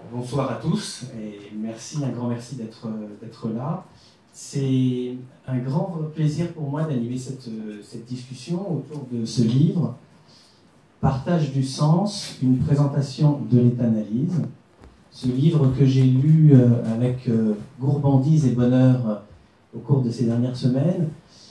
Bonsoir à tous et merci, un grand merci d'être là. C'est un grand plaisir pour moi d'animer cette discussion autour de ce livre, Partage du sens, une présentation de l'état-analyse. Ce livre que j'ai lu avec gourmandise et bonheur au cours de ces dernières semaines.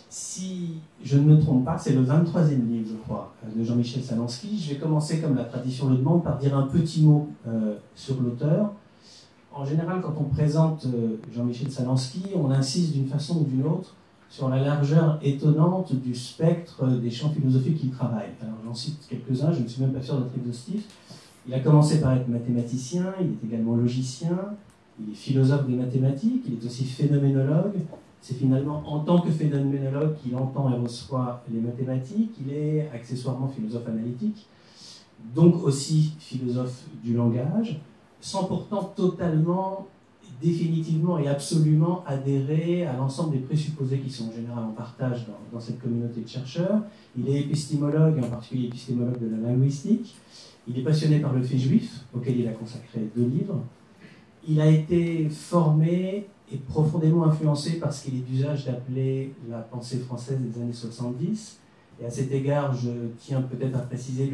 Si je ne me trompe pas, c'est le 23e livre, je crois, de Jean-Michel Salansky. Je vais commencer, comme la tradition le demande, par dire un petit mot sur l'auteur. En général, quand on présente Jean-Michel Salansky, on insiste d'une façon ou d'une autre sur la largeur étonnante du spectre des champs philosophiques qu'il travaille. Alors j'en cite quelques-uns, je ne suis même pas sûr d'être exhaustif. Il a commencé par être mathématicien, il est également logicien, il est philosophe des mathématiques, il est aussi phénoménologue. C'est finalement en tant que phénoménologue qu'il entend et reçoit les mathématiques. Il est accessoirement philosophe analytique, donc aussi philosophe du langage, sans pourtant totalement, définitivement et absolument adhérer à l'ensemble des présupposés qui sont en général en partage dans cette communauté de chercheurs. Il est épistémologue, et en particulier épistémologue de la linguistique. Il est passionné par le fait juif, auquel il a consacré 2 livres. Il a été formé et profondément influencé par ce qu'il est d'usage d'appeler la pensée française des années 70. Et à cet égard, je tiens peut-être à préciser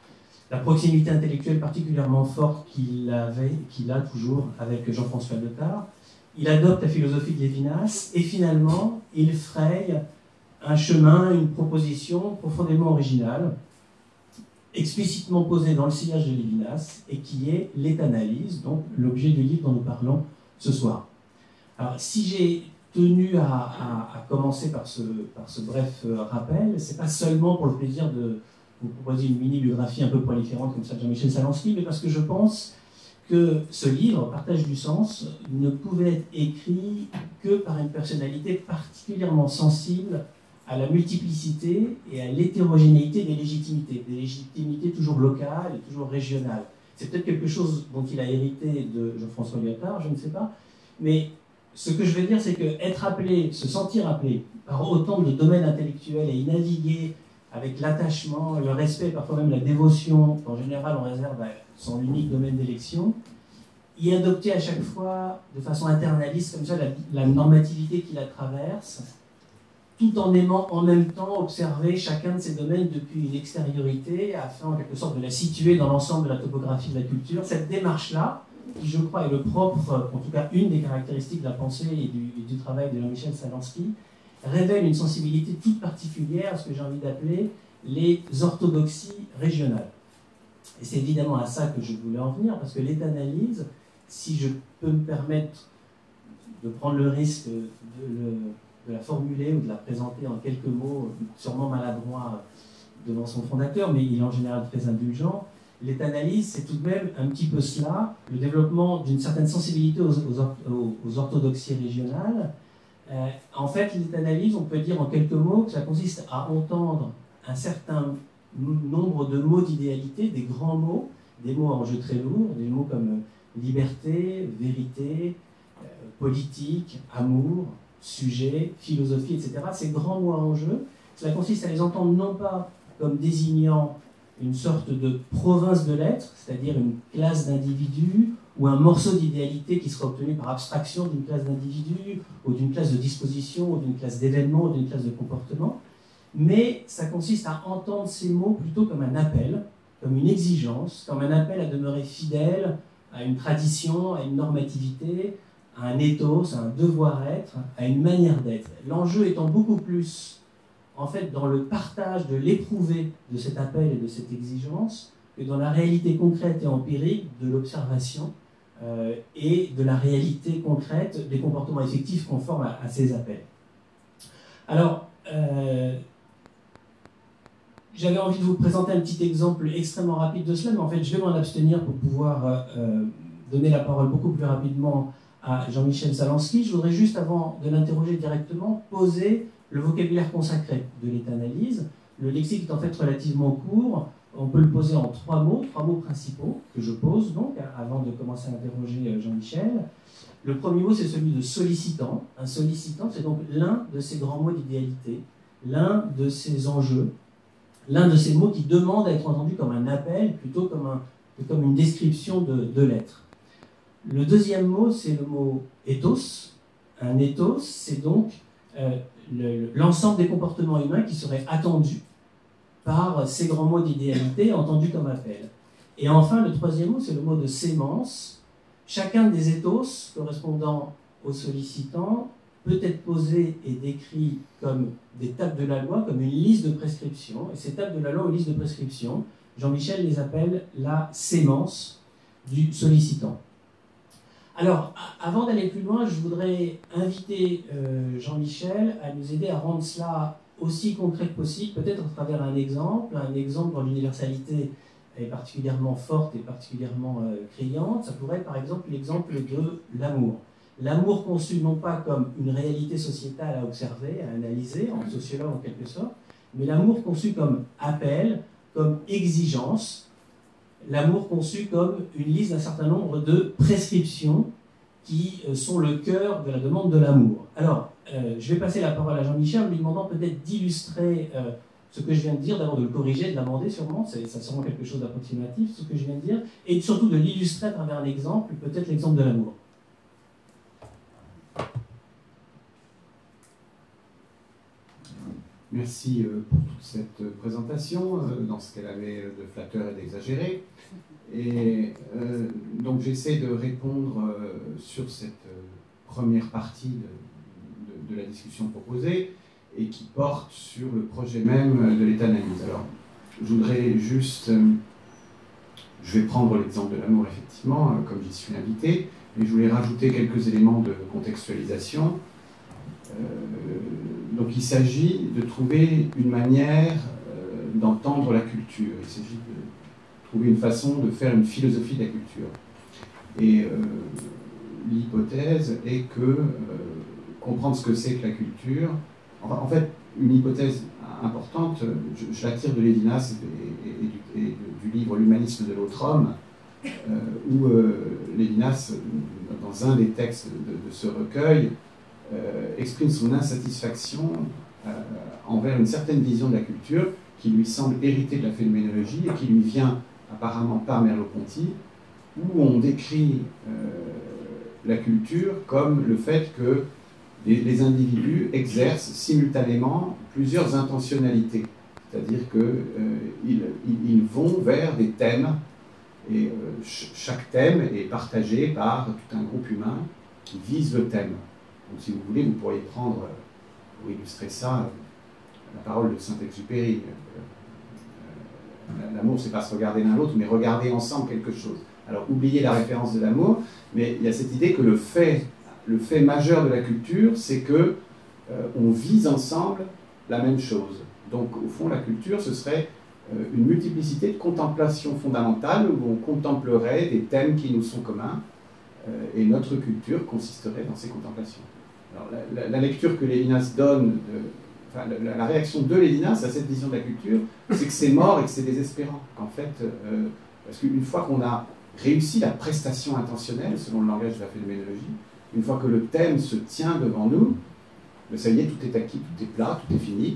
la proximité intellectuelle particulièrement forte qu'il a toujours avec Jean-François Lyotard. Il adopte la philosophie de Lévinas et finalement, il fraye un chemin, une proposition profondément originale, explicitement posée dans le sillage de Lévinas et qui est l'état-analyse, donc l'objet du livre dont nous parlons ce soir. Alors, si j'ai tenu à commencer par ce bref rappel, c'est pas seulement pour le plaisir de vous proposer une mini-biographie un peu proliférante comme ça de Jean-Michel Salansky, mais parce que je pense que ce livre, Partage du sens, ne pouvait être écrit que par une personnalité particulièrement sensible à la multiplicité et à l'hétérogénéité des légitimités toujours locales et toujours régionales. C'est peut-être quelque chose dont il a hérité de Jean-François Lyotard, je ne sais pas, mais ce que je veux dire, c'est que être appelé, se sentir appelé par autant de domaines intellectuels et y naviguer avec l'attachement, le respect, parfois même la dévotion, qu'en général on réserve à son unique domaine d'élection, y adopter à chaque fois de façon internaliste comme ça la normativité qui la traverse, tout en aimant en même temps observer chacun de ces domaines depuis une extériorité, afin en quelque sorte de la situer dans l'ensemble de la topographie de la culture. Cette démarche-là, qui je crois est le propre, en tout cas une des caractéristiques de la pensée et du travail de Jean-Michel Salansky, révèle une sensibilité toute particulière à ce que j'ai envie d'appeler les orthodoxies régionales. Et c'est évidemment à ça que je voulais en venir, parce que l'état-analyse, si je peux me permettre de prendre le risque de la formuler ou de la présenter en quelques mots, sûrement maladroit devant son fondateur, mais il est en général très indulgent, l'état-analyse, c'est tout de même un petit peu cela, le développement d'une certaine sensibilité aux orthodoxies régionales. En fait, l'état-analyse, on peut dire en quelques mots que ça consiste à entendre un certain nombre de mots d'idéalité, des grands mots, des mots à enjeu très lourds, des mots comme liberté, vérité, politique, amour, sujet, philosophie, etc. Ces grands mots à enjeu, cela consiste à les entendre non pas comme désignant une sorte de province de l'être, c'est-à-dire une classe d'individus ou un morceau d'idéalité qui sera obtenu par abstraction d'une classe d'individus ou d'une classe de disposition ou d'une classe d'événements ou d'une classe de comportement, mais ça consiste à entendre ces mots plutôt comme un appel, comme une exigence, comme un appel à demeurer fidèle à une tradition, à une normativité, à un ethos, à un devoir-être, à une manière d'être. L'enjeu étant beaucoup plus en fait dans le partage de l'éprouvé de cet appel et de cette exigence que dans la réalité concrète et empirique de l'observation et de la réalité concrète des comportements effectifs conformes à ces appels. Alors, j'avais envie de vous présenter un petit exemple extrêmement rapide de cela, mais en fait je vais m'en abstenir pour pouvoir donner la parole beaucoup plus rapidement à Jean-Michel Salansky. Je voudrais juste, avant de l'interroger directement, poser le vocabulaire consacré de l'état-analyse. Le lexique est en fait relativement court. On peut le poser en 3 mots principaux, que je pose donc, avant de commencer à interroger Jean-Michel. Le premier mot, c'est celui de sollicitant. Un sollicitant, c'est donc l'un de ces grands mots d'idéalité, l'un de ces enjeux, l'un de ces mots qui demandent à être entendus comme un appel, plutôt comme une description de l'être. Le deuxième mot, c'est le mot ethos. Un ethos, c'est donc l'ensemble des comportements humains qui seraient attendus par ces grands mots d'idéalité entendus comme appel. Et enfin, le troisième mot, c'est le mot de sémence. Chacun des ethos correspondant aux sollicitants peut être posé et décrit comme des tables de la loi, comme une liste de prescriptions. Et ces tables de la loi ou listes de prescriptions, Jean-Michel les appelle la sémence du sollicitant. Alors, avant d'aller plus loin, je voudrais inviter Jean-Michel à nous aider à rendre cela aussi concret que possible, peut-être à travers un exemple dont l'universalité est particulièrement forte et particulièrement criante. Ça pourrait être par exemple l'exemple de l'amour. L'amour conçu non pas comme une réalité sociétale à observer, à analyser, en sociologue en quelque sorte, mais l'amour conçu comme appel, comme exigence, l'amour conçu comme une liste d'un certain nombre de prescriptions qui sont le cœur de la demande de l'amour. Alors, je vais passer la parole à Jean-Michel en lui demandant peut-être d'illustrer ce que je viens de dire, d'abord de le corriger, de l'amender sûrement, ça sûrement quelque chose d'approximatif, ce que je viens de dire, et surtout de l'illustrer à travers un exemple, peut-être l'exemple de l'amour. Merci pour toute cette présentation, dans ce qu'elle avait de flatteur et d'exagéré. Et donc j'essaie de répondre sur cette première partie de la discussion proposée et qui porte sur le projet même de l'état-analyse. Alors, je voudrais juste... je vais prendre l'exemple de l'amour, effectivement, comme j'y suis invité, mais je voulais rajouter quelques éléments de contextualisation. Donc il s'agit de trouver une manière d'entendre la culture. Il s'agit de trouver une façon de faire une philosophie de la culture. Et l'hypothèse est que comprendre ce que c'est que la culture, en fait, une hypothèse importante, je la tire de Lévinas et du livre L'humanisme de l'autre homme, où Lévinas, dans un des textes de ce recueil, exprime son insatisfaction envers une certaine vision de la culture qui lui semble héritée de la phénoménologie et qui lui vient apparemment par Merleau-Ponty, où on décrit la culture comme le fait que les individus exercent simultanément plusieurs intentionnalités, c'est-à-dire qu'ils vont vers des thèmes, et chaque thème est partagé par tout un groupe humain qui vise le thème. Donc si vous voulez, vous pourriez prendre, pour illustrer ça, la parole de Saint-Exupéry. L'amour, c'est pas se regarder l'un l'autre, mais regarder ensemble quelque chose. Alors, oubliez la référence de l'amour, mais il y a cette idée que le fait majeur de la culture, c'est que on vise ensemble la même chose. Donc, au fond, la culture, ce serait une multiplicité de contemplations fondamentales où on contemplerait des thèmes qui nous sont communs, et notre culture consisterait dans ces contemplations. Alors, la lecture que Lévinas donne, la réaction de Lévinas à cette vision de la culture, c'est que c'est mort et que c'est désespérant. Qu'en fait, parce qu'une fois qu'on a réussi la prestation intentionnelle, selon le langage de la phénoménologie, une fois que le thème se tient devant nous, ça y est, tout est acquis, tout est plat, tout est fini.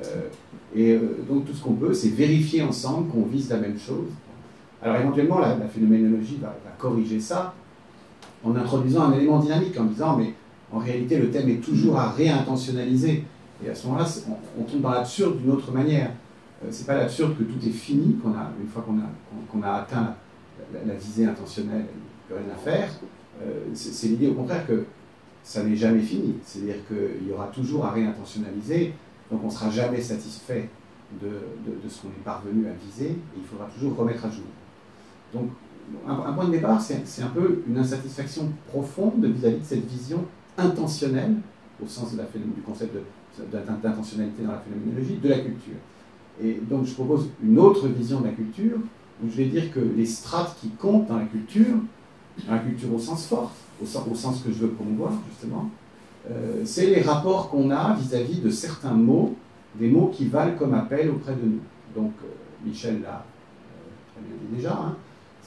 Donc tout ce qu'on peut, c'est vérifier ensemble qu'on vise la même chose. Alors éventuellement, la phénoménologie va corriger ça en introduisant un élément dynamique, en disant, mais en réalité, le thème est toujours à réintentionnaliser. Et à ce moment-là, on tombe dans l'absurde d'une autre manière. C'est pas l'absurde que tout est fini, une fois qu'on a atteint la visée intentionnelle, il n'y a plus rien à faire. C'est l'idée au contraire que ça n'est jamais fini. C'est-à-dire qu'il y aura toujours à réintentionnaliser, donc on ne sera jamais satisfait de ce qu'on est parvenu à viser, et il faudra toujours remettre à jour. Donc, un point de départ, c'est un peu une insatisfaction profonde vis-à-vis de cette vision intentionnelle, au sens du concept d'intentionnalité dans la phénoménologie, de la culture. Et donc je propose une autre vision de la culture, où je vais dire que les strates qui comptent dans la culture au sens fort, au sens que je veux promouvoir justement, c'est les rapports qu'on a vis-à-vis de certains mots, des mots qui valent comme appel auprès de nous. Donc Michel l'a très bien dit déjà, hein.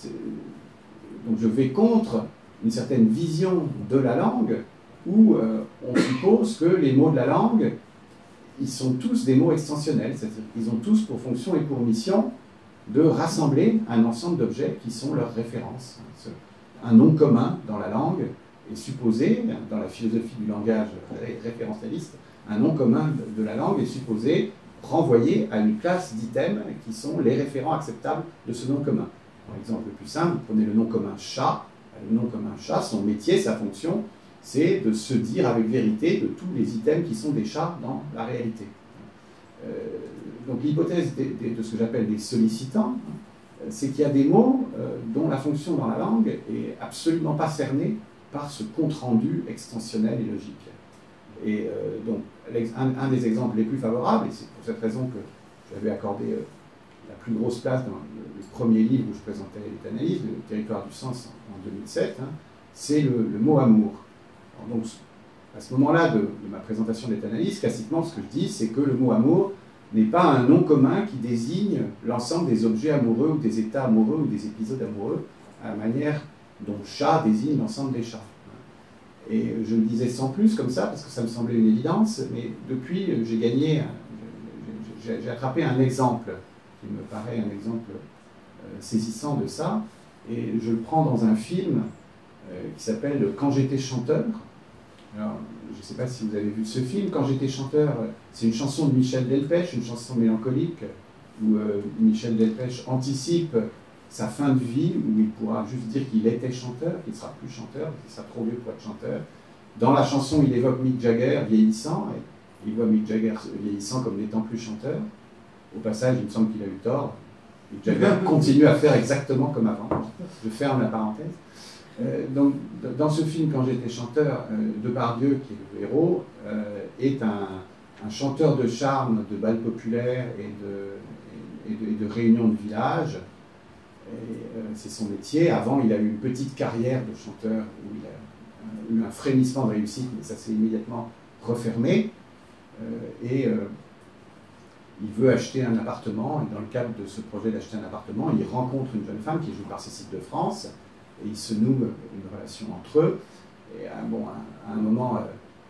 Donc je vais contre une certaine vision de la langue où on suppose que les mots de la langue, ils sont tous des mots extensionnels, c'est-à-dire qu'ils ont tous pour fonction et pour mission de rassembler un ensemble d'objets qui sont leurs références. un nom commun dans la langue est supposé, dans la philosophie du langage référentialiste, un nom commun de la langue est supposé renvoyer à une classe d'items qui sont les référents acceptables de ce nom commun. Par exemple, le plus simple, vous prenez le nom commun chat. Le nom commun chat, son métier, sa fonction, c'est de se dire avec vérité de tous les items qui sont des chats dans la réalité. Donc l'hypothèse de ce que j'appelle des sollicitants, c'est qu'il y a des mots dont la fonction dans la langue est absolument pas cernée par ce compte-rendu extensionnel et logique. Et donc, un des exemples les plus favorables, et c'est pour cette raison que j'avais accordé la plus grosse place dans le premier livre où je présentais l'éthanalyse, le territoire du sens en 2007, hein, c'est le mot amour. Alors donc, à ce moment-là de ma présentation de l'éthanalyse, classiquement, ce que je dis, c'est que le mot amour n'est pas un nom commun qui désigne l'ensemble des objets amoureux ou des états amoureux ou des épisodes amoureux, à la manière dont chat désigne l'ensemble des chats. Et je le disais sans plus comme ça, parce que ça me semblait une évidence, mais depuis, j'ai attrapé un exemple qui me paraît un exemple saisissant de ça, et je le prends dans un film qui s'appelle « Quand j'étais chanteur ». Alors, je ne sais pas si vous avez vu ce film. « Quand j'étais chanteur », c'est une chanson de Michel Delpech, une chanson mélancolique, où Michel Delpech anticipe sa fin de vie, où il pourra juste dire qu'il était chanteur, qu'il ne sera plus chanteur, qu'il sera trop vieux pour être chanteur. Dans la chanson, il évoque Mick Jagger vieillissant, et il voit Mick Jagger vieillissant comme n'étant plus chanteur. Au passage, il me semble qu'il a eu tort. Mick Jagger continue à faire exactement comme avant. Je ferme la parenthèse. Donc, dans ce film, Quand j'étais chanteur, Depardieu, qui est le héros, est un chanteur de charme, de bals populaires et de réunions de village. C'est son métier. Avant, il a eu une petite carrière de chanteur où il a eu un frémissement de réussite, mais ça s'est immédiatement refermé. Il veut acheter un appartement, et dans le cadre de ce projet d'acheter un appartement, il rencontre une jeune femme qui est jouée par Cécile de France, et il se noue une relation entre eux. Et à un moment,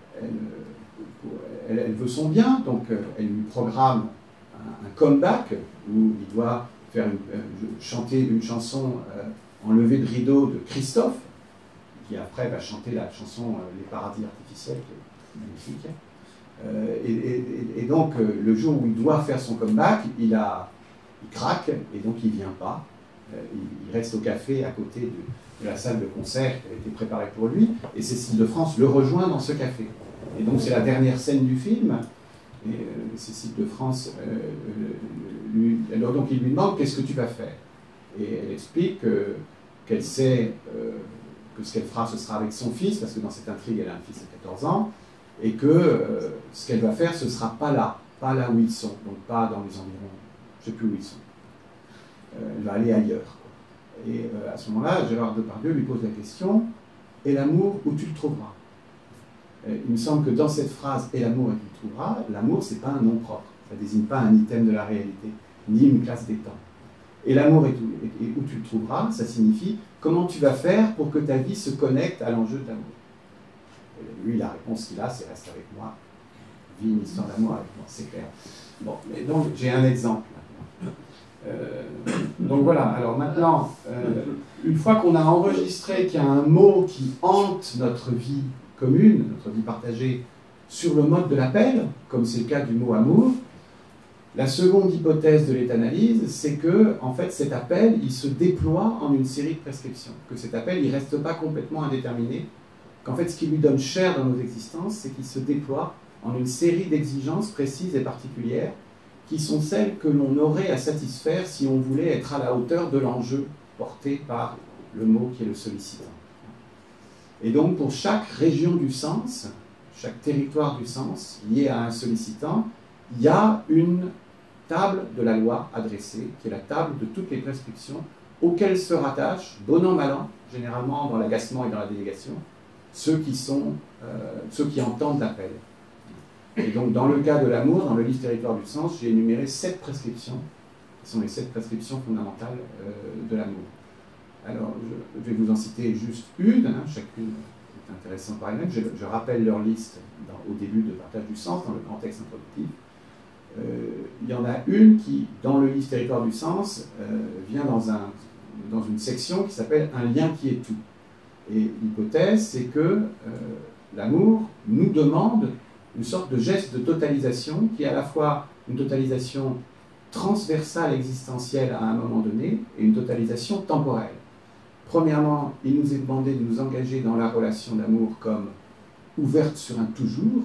elle veut son bien, donc elle lui programme un comeback où il doit chanter une chanson en levée de rideau de Christophe, qui après va chanter la chanson Les paradis artificiels, qui est magnifique. Et donc, le jour où il doit faire son comeback, il craque, et donc il ne vient pas. Il reste au café à côté de la salle de concert qui a été préparée pour lui, et Cécile de France le rejoint dans ce café. Et donc, c'est la dernière scène du film, et Cécile de France, alors donc il lui demande « Qu'est-ce que tu vas faire ?» Et elle explique qu'elle sait que ce qu'elle fera, ce sera avec son fils, parce que dans cette intrigue, elle a un fils de 14 ans, et que ce qu'elle va faire, ce ne sera pas là où ils sont, donc pas dans les environs, je ne sais plus où ils sont. Elle va aller ailleurs. Quoi. Et à ce moment-là, Gérard Depardieu lui pose la question « Et l'amour, où tu le trouveras ?» Il me semble que dans cette phrase « Et l'amour, où tu le trouveras », l'amour, ce n'est pas un nom propre, ça ne désigne pas un item de la réalité, ni une classe des temps. Et l'amour, et où tu le trouveras, ça signifie comment tu vas faire pour que ta vie se connecte à l'enjeu de l'amour. Lui, la réponse qu'il a, c'est « Reste avec moi, vis une histoire d'amour avec moi », c'est clair. Bon, mais donc j'ai un exemple. Donc voilà, alors maintenant, une fois qu'on a enregistré qu'il y a un mot qui hante notre vie commune, notre vie partagée, sur le mode de l'appel, comme c'est le cas du mot amour, la seconde hypothèse de l'éthanalyse, c'est que, en fait, cet appel, il se déploie en une série de prescriptions, que cet appel, il ne reste pas complètement indéterminé, qu'en fait, ce qui lui donne chair dans nos existences, c'est qu'il se déploie en une série d'exigences précises et particulières, qui sont celles que l'on aurait à satisfaire si on voulait être à la hauteur de l'enjeu porté par le mot qui est le sollicitant. Et donc, pour chaque région du sens, chaque territoire du sens lié à un sollicitant, il y a une table de la loi adressée, qui est la table de toutes les prescriptions, auxquelles se rattachent, bon an, mal an, généralement dans l'agacement et dans la délégation, ceux qui entendent l'appel. Et donc, dans le cas de l'amour, dans le livre Territoire du sens, j'ai énuméré 7 prescriptions, qui sont les 7 prescriptions fondamentales de l'amour. Alors, je vais vous en citer juste une, hein, chacune est intéressante par elle-même. Je rappelle leur liste au début de Partage du sens, dans le grand texte introductif. Il y en a une qui, dans le livre Territoire du sens, vient dans une section qui s'appelle « Un lien qui est tout ». Et l'hypothèse, c'est que l'amour nous demande une sorte de geste de totalisation qui est à la fois une totalisation transversale existentielle à un moment donné et une totalisation temporelle. Premièrement, il nous est demandé de nous engager dans la relation d'amour comme ouverte sur un toujours,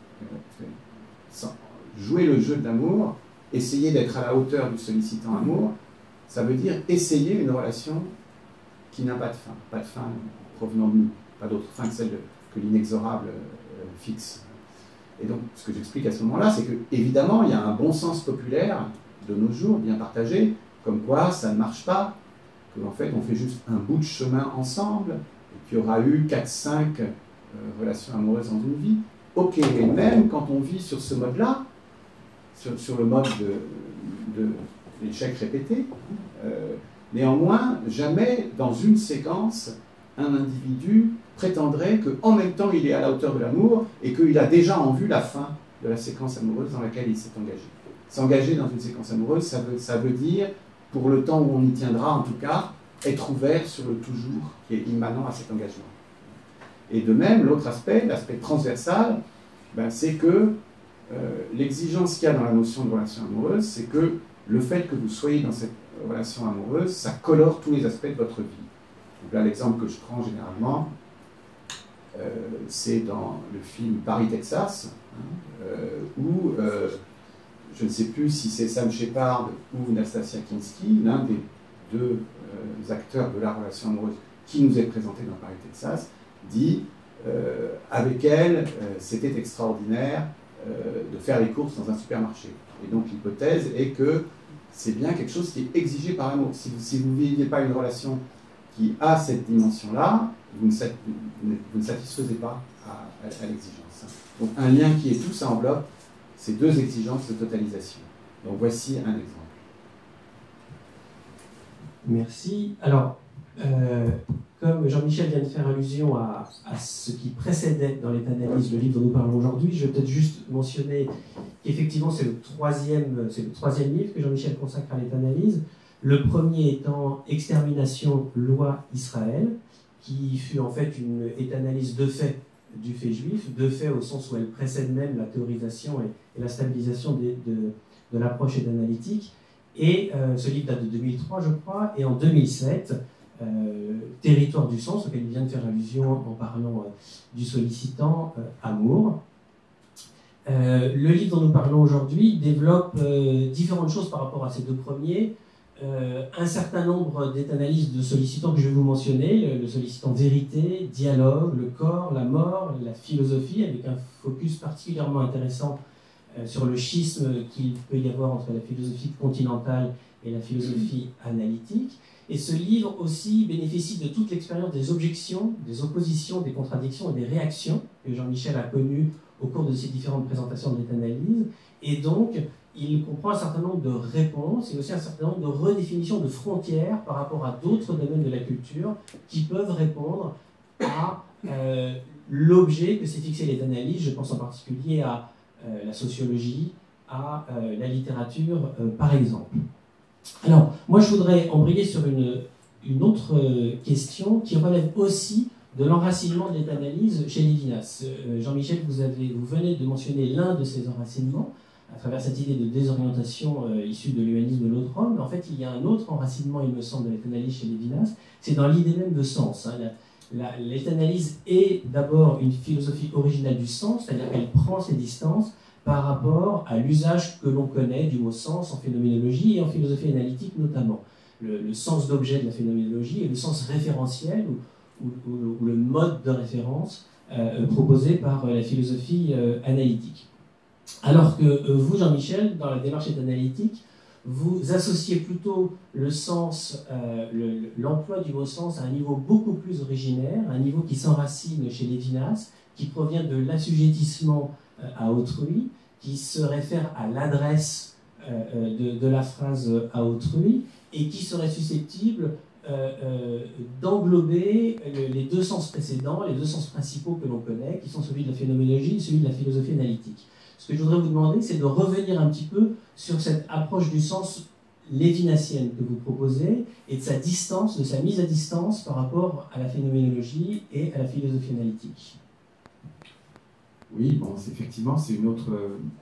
jouer le jeu de l'amour, essayer d'être à la hauteur du sollicitant amour, ça veut dire essayer une relation qui n'a pas de fin provenant de nous, pas d'autre fin que celle que l'inexorable fixe. Et donc, ce que j'explique à ce moment-là, c'est que évidemment, il y a un bon sens populaire de nos jours, bien partagé, comme quoi ça ne marche pas, qu'en fait, on fait juste un bout de chemin ensemble, et qu'il y aura eu 4-5 relations amoureuses dans une vie. Ok, et même quand on vit sur ce mode-là, sur le mode de l'échec répété, néanmoins, jamais dans une séquence, un individu prétendrait qu'en même temps il est à la hauteur de l'amour et qu'il a déjà en vue la fin de la séquence amoureuse dans laquelle il s'est engagé. S'engager dans une séquence amoureuse, ça veut dire, pour le temps où on y tiendra en tout cas, être ouvert sur le toujours qui est immanent à cet engagement. Et de même, l'autre aspect, l'aspect transversal, c'est que l'exigence qu'il y a dans la notion de relation amoureuse, c'est que le fait que vous soyez dans cette relation amoureuse, ça colore tous les aspects de votre vie. Donc là, l'exemple que je prends généralement, c'est dans le film Paris, Texas, où je ne sais plus si c'est Sam Shepard ou Nastasia Kinski, l'un des deux acteurs de la relation amoureuse qui nous est présenté dans Paris, Texas, dit avec elle, c'était extraordinaire de faire les courses dans un supermarché. Et donc l'hypothèse est que c'est bien quelque chose qui est exigé par l'amour. Si vous ne viviez pas une relation qui a cette dimension-là, vous ne satisfaisez pas à l'exigence. Donc un lien qui est tout, ça enveloppe ces deux exigences de totalisation. Donc voici un exemple. Merci. Alors, comme Jean-Michel vient de faire allusion à ce qui précédait dans l'état-analyse le livre dont nous parlons aujourd'hui, je vais peut-être juste mentionner qu'effectivement c'est le troisième livre que Jean-Michel consacre à l'état-analyse. Le premier étant Extermination, loi Israël, qui fut en fait une état-analyse de fait du fait juif, de fait au sens où elle précède même la théorisation et la stabilisation de l'approche état-analytique. Et ce livre date de 2003, je crois, et en 2007, Territoire du sens, auquel il vient de faire allusion en parlant du sollicitant Amour. Le livre dont nous parlons aujourd'hui développe différentes choses par rapport à ces deux premiers. Un certain nombre d'états-analyses de sollicitants que je vais vous mentionner, le sollicitant vérité, dialogue, le corps, la mort, la philosophie, avec un focus particulièrement intéressant sur le schisme qu'il peut y avoir entre la philosophie continentale et la philosophie analytique. Et ce livre aussi bénéficie de toute l'expérience des objections, des oppositions, des contradictions et des réactions que Jean-Michel a connues au cours de ces différentes présentations de l'état-analyse. Et donc, il comprend un certain nombre de réponses et aussi un certain nombre de redéfinitions de frontières par rapport à d'autres domaines de la culture qui peuvent répondre à l'objet que s'est fixé l'état-analyse. Je pense en particulier à la sociologie, à la littérature, par exemple. Alors, moi je voudrais embrayer sur une autre question qui relève aussi de l'enracinement de l'état-analyse chez Lévinas. Jean-Michel, vous venez de mentionner l'un de ces enracinements, à travers cette idée de désorientation issue de l'humanisme de l'autre homme. Mais en fait, il y a un autre enracinement, il me semble, de l'état-analyse chez Lévinas, c'est dans l'idée même de sens. L'état-analyse est d'abord une philosophie originale du sens, c'est-à-dire qu'elle prend ses distances par rapport à l'usage que l'on connaît du mot sens en phénoménologie et en philosophie analytique notamment. Le sens d'objet de la phénoménologie et le sens référentiel ou le mode de référence proposé par la philosophie analytique. Alors que vous, Jean-Michel, dans la démarche analytique, vous associez plutôt le sens, l'emploi du mot sens à un niveau beaucoup plus originaire, un niveau qui s'enracine chez Lévinas, qui provient de l'assujettissement à autrui, qui se réfère à l'adresse de la phrase à autrui, et qui serait susceptible d'englober les deux sens précédents, les deux sens principaux que l'on connaît, qui sont celui de la phénoménologie et celui de la philosophie analytique. Ce que je voudrais vous demander, c'est de revenir un petit peu sur cette approche du sens lévinassienne que vous proposez et de sa distance, de sa mise à distance par rapport à la phénoménologie et à la philosophie analytique. Oui, bon, effectivement, c'est une autre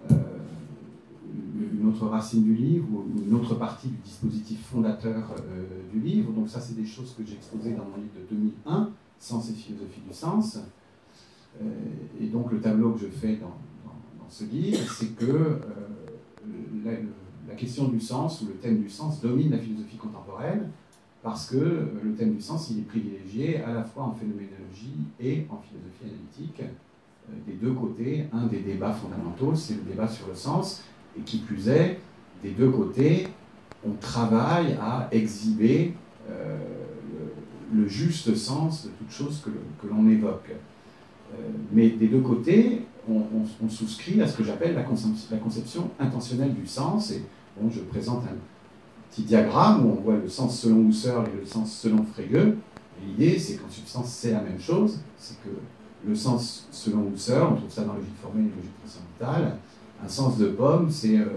racine du livre, ou une autre partie du dispositif fondateur du livre. Donc ça, c'est des choses que j'ai exposées dans mon livre de 2001, Sens et philosophie du sens. Et donc le tableau que je fais dans ce livre, c'est que la question du sens, ou le thème du sens, domine la philosophie contemporaine, parce que le thème du sens, il est privilégié à la fois en phénoménologie et en philosophie analytique. Des deux côtés, un des débats fondamentaux, c'est le débat sur le sens, et qui plus est, des deux côtés, on travaille à exhiber le juste sens de toute chose que l'on évoque. Mais des deux côtés, on souscrit à ce que j'appelle la conception intentionnelle du sens, et bon, je présente un petit diagramme où on voit le sens selon Husserl et le sens selon Frege. L'idée, c'est qu'en substance, c'est la même chose, c'est que le sens selon Husserl, on trouve ça dans la logique formelle et la logique transcendantale. Un sens de pomme,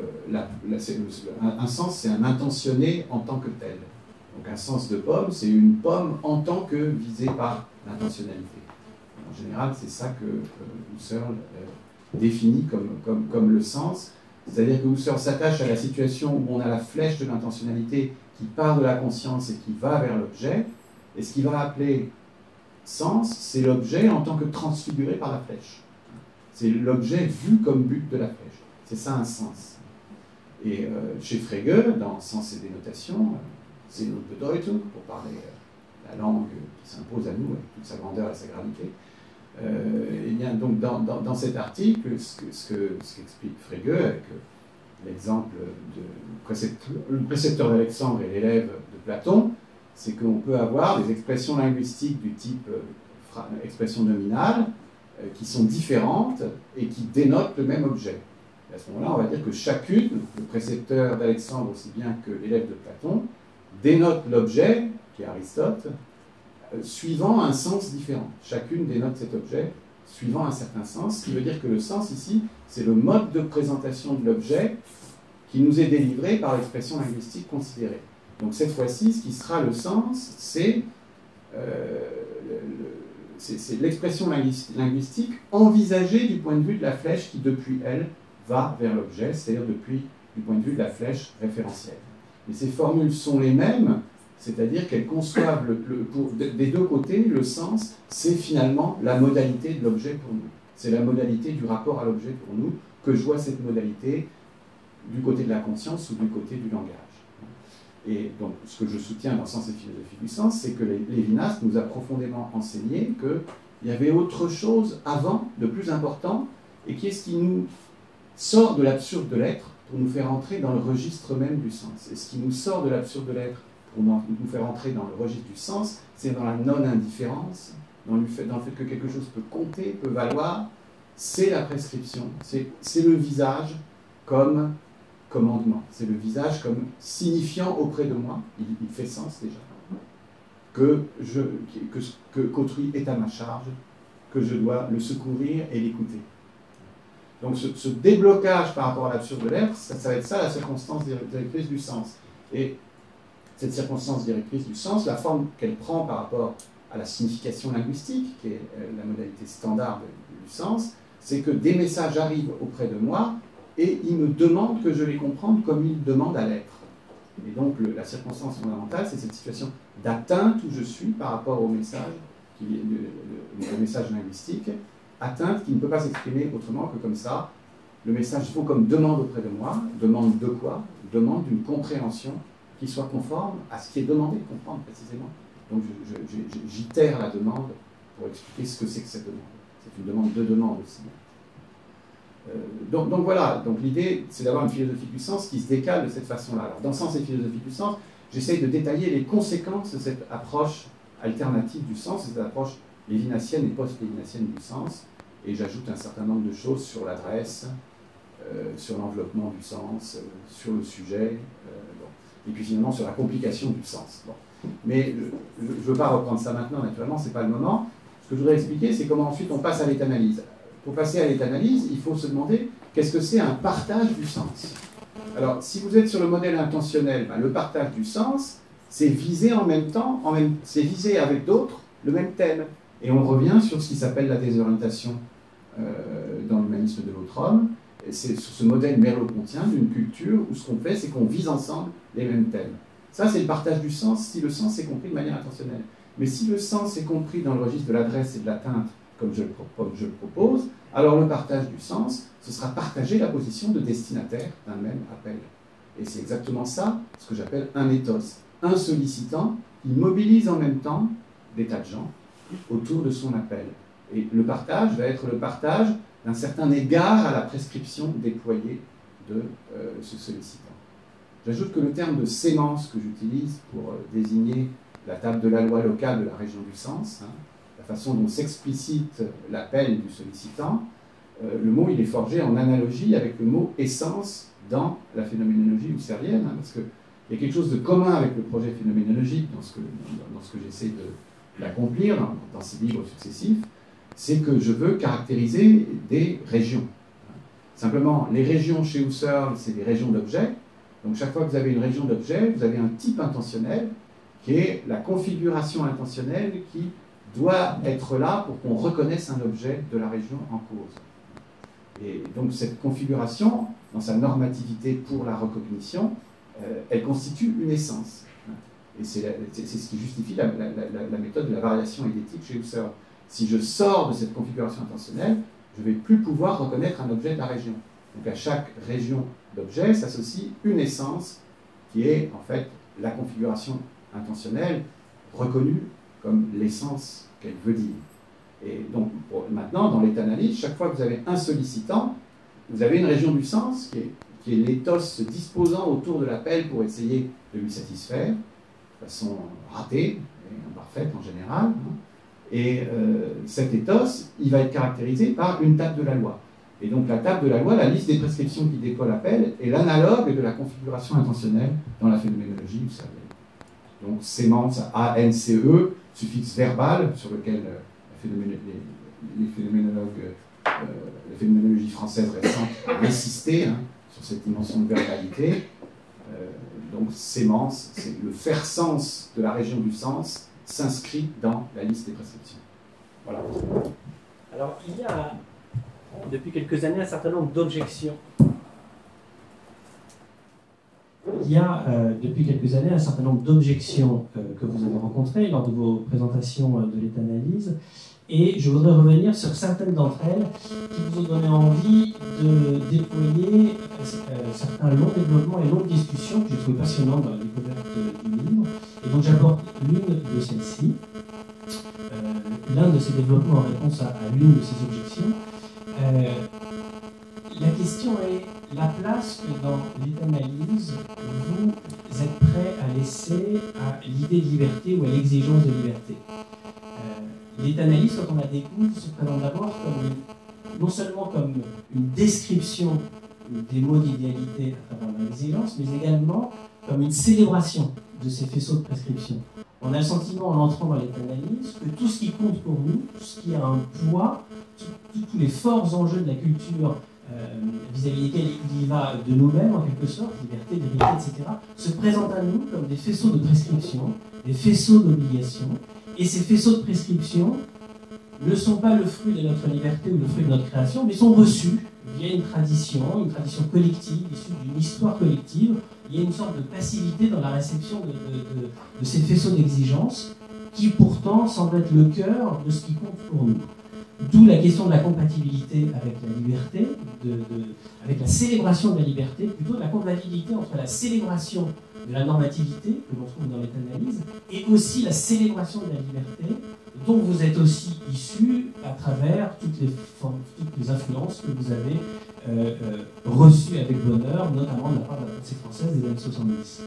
un sens, c'est un intentionné en tant que tel. Donc un sens de pomme, c'est une pomme en tant que visée par l'intentionnalité. En général, c'est ça que Husserl définit comme le sens. C'est-à-dire que Husserl s'attache à la situation où on a la flèche de l'intentionnalité qui part de la conscience et qui va vers l'objet. Et ce qu'il va appeler sens, c'est l'objet en tant que transfiguré par la flèche. C'est l'objet vu comme but de la flèche. C'est ça un sens. Et chez Frege, dans Sens et dénotation, c'est notre Bedeutung, pour parler la langue qui s'impose à nous avec toute sa grandeur et sa gravité. Et bien, donc, dans cet article, ce qu'explique Frege, avec l'exemple du précepteur d'Alexandre et l'élève de Platon, c'est qu'on peut avoir des expressions linguistiques du type expression nominale qui sont différentes et qui dénotent le même objet. Et à ce moment-là, on va dire que chacune, le précepteur d'Alexandre aussi bien que l'élève de Platon, dénote l'objet, qui est Aristote, suivant un sens différent. Chacune dénote cet objet suivant un certain sens, ce qui veut dire que le sens ici, c'est le mode de présentation de l'objet qui nous est délivré par l'expression linguistique considérée. Donc cette fois-ci, ce qui sera le sens, c'est l'expression linguistique envisagée du point de vue de la flèche qui, depuis elle, va vers l'objet, c'est-à-dire du point de vue de la flèche référentielle. Mais ces formules sont les mêmes, c'est-à-dire qu'elles conçoivent des deux côtés, le sens, c'est finalement la modalité de l'objet pour nous. C'est la modalité du rapport à l'objet pour nous, que je vois cette modalité du côté de la conscience ou du côté du langage. Et donc, ce que je soutiens dans Sens et philosophie du sens, c'est que Lévinas nous a profondément enseigné qu'il y avait autre chose avant, de plus important, et qui est ce qui nous sort de l'absurde de l'être pour nous faire entrer dans le registre même du sens. Et ce qui nous sort de l'absurde de l'être pour nous faire entrer dans le registre du sens, c'est dans la non-indifférence, dans le fait que quelque chose peut compter, peut valoir, c'est la prescription, c'est le visage comme commandement, c'est le visage comme signifiant auprès de moi, il fait sens déjà, qu'autrui est à ma charge, que je dois le secourir et l'écouter. Donc ce déblocage par rapport à l'absurde de l'être, ça va être ça la circonstance directrice du sens. Et cette circonstance directrice du sens, la forme qu'elle prend par rapport à la signification linguistique, qui est la modalité standard du sens, c'est que des messages arrivent auprès de moi et ils me demandent que je les comprenne comme ils demandent à l'être. Et donc la circonstance fondamentale, c'est cette situation d'atteinte où je suis par rapport au message, le message linguistique, atteinte qui ne peut pas s'exprimer autrement que comme ça. Le message faut comme demande auprès de moi, demande de quoi? Demande d'une compréhension qui soit conforme à ce qui est demandé de comprendre précisément. Donc j'itère la demande pour expliquer ce que c'est que cette demande. C'est une demande de demande aussi. Donc voilà, donc l'idée c'est d'avoir une philosophie du sens qui se décale de cette façon-là. Alors dans Sens et philosophie du sens, j'essaye de détailler les conséquences de cette approche alternative du sens, cette approche lévinassienne et post-lévinassienne du sens, et j'ajoute un certain nombre de choses sur l'adresse, sur l'enveloppement du sens, sur le sujet, et puis finalement sur la complication du sens. Bon. Mais je ne veux pas reprendre ça maintenant, naturellement, ce n'est pas le moment. Ce que je voudrais expliquer, c'est comment ensuite on passe à l'état-analyse. Pour passer à l'état-analyse, il faut se demander qu'est-ce que c'est un partage du sens. Alors, si vous êtes sur le modèle intentionnel, ben, le partage du sens, c'est viser en même temps, c'est viser avec d'autres le même thème. Et on revient sur ce qui s'appelle la désorientation dans l'humanisme de l'autre homme. C'est sur ce modèle merleau-pontien d'une culture où ce qu'on fait, c'est qu'on vise ensemble les mêmes thèmes. Ça, c'est le partage du sens, si le sens est compris de manière intentionnelle. Mais si le sens est compris dans le registre de l'adresse et de l'atteinte, comme je le propose, alors le partage du sens, ce sera partager la position de destinataire d'un même appel. Et c'est exactement ça, ce que j'appelle un ethos. Un sollicitant qui mobilise en même temps des tas de gens autour de son appel. Et le partage va être le partage d'un certain égard à la prescription déployée de ce sollicitant. J'ajoute que le terme de sémence que j'utilise pour désigner la table de la loi locale de la région du sens, la façon dont s'explicite l'appel du sollicitant, le mot il est forgé en analogie avec le mot essence dans la phénoménologie husserlienne, parce qu'il y a quelque chose de commun avec le projet phénoménologique dans ce que j'essaie d'accomplir dans ces livres successifs, c'est que je veux caractériser des régions. Simplement, les régions chez Husserl, c'est des régions d'objets. Donc chaque fois que vous avez une région d'objets, vous avez un type intentionnel qui est la configuration intentionnelle qui doit être là pour qu'on reconnaisse un objet de la région en cause. Et donc cette configuration, dans sa normativité pour la recognition, elle constitue une essence. Et c'est ce qui justifie la méthode de la variation édétique chez Husserl. Si je sors de cette configuration intentionnelle, je ne vais plus pouvoir reconnaître un objet de la région. Donc à chaque région d'objet s'associe une essence qui est en fait la configuration intentionnelle reconnue comme l'essence qu'elle veut dire. Et donc maintenant, dans l'état-analyse, chaque fois que vous avez un sollicitant, vous avez une région du sens qui est l'éthos se disposant autour de l'appel pour essayer de lui satisfaire, de façon ratée et imparfaite en général. Et cet ethos, il va être caractérisé par une table de la loi. Et donc la table de la loi, la liste des prescriptions qui déploie l'appel, est l'analogue de la configuration intentionnelle dans la phénoménologie husserlienne. Donc sémence, A-N-C-E, suffixe verbal sur lequel les phénoménologues, la phénoménologie française récente a insisté sur cette dimension de verbalité. Donc sémence, c'est le faire sens de la région du sens s'inscrit dans la liste des prescriptions. Voilà. Alors, il y a depuis quelques années un certain nombre d'objections. Il y a depuis quelques années un certain nombre d'objections que vous avez rencontrées lors de vos présentations de l'état-analyse, et je voudrais revenir sur certaines d'entre elles qui vous ont donné envie de déployer certains longs développements et longues discussions que j'ai trouvé passionnantes dans la découverte du livre. Et donc j'apporte l'une de celles-ci, l'un de ces développements en réponse à l'une de ces objections. La question est la place que dans l'état-analyse, vous êtes prêt à laisser à l'idée de liberté ou à l'exigence de liberté. L'état-analyse, quand on la découvre, se présente d'abord non seulement comme une description des mots d'idéalité à travers l'exigence, mais également comme une célébration de ces faisceaux de prescription. On a le sentiment, en entrant dans l'état-analyse, que tout ce qui compte pour nous, tout ce qui a un poids, tous les forts enjeux de la culture vis-à-vis desquels il y va de nous-mêmes, en quelque sorte, liberté, vérité, etc., se présentent à nous comme des faisceaux de prescription, des faisceaux d'obligation. Et ces faisceaux de prescription ne sont pas le fruit de notre liberté ou le fruit de notre création, mais sont reçus via une tradition collective, issue d'une histoire collective. Il y a une sorte de passivité dans la réception de ces faisceaux d'exigence qui pourtant semblent être le cœur de ce qui compte pour nous. D'où la question de la compatibilité avec la liberté, avec la célébration de la liberté, plutôt de la compatibilité entre la célébration de la normativité que l'on trouve dans l'état-analyse et aussi la célébration de la liberté dont vous êtes aussi issu à travers toutes les influences que vous avez reçues avec bonheur, notamment de la part de la pensée française des années 70.